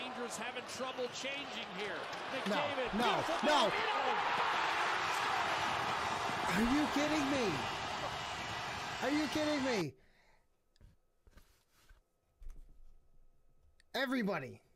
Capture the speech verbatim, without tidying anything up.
Rangers having trouble changing here. No, McDavid. no, no. Are you kidding me? Are you kidding me? Everybody.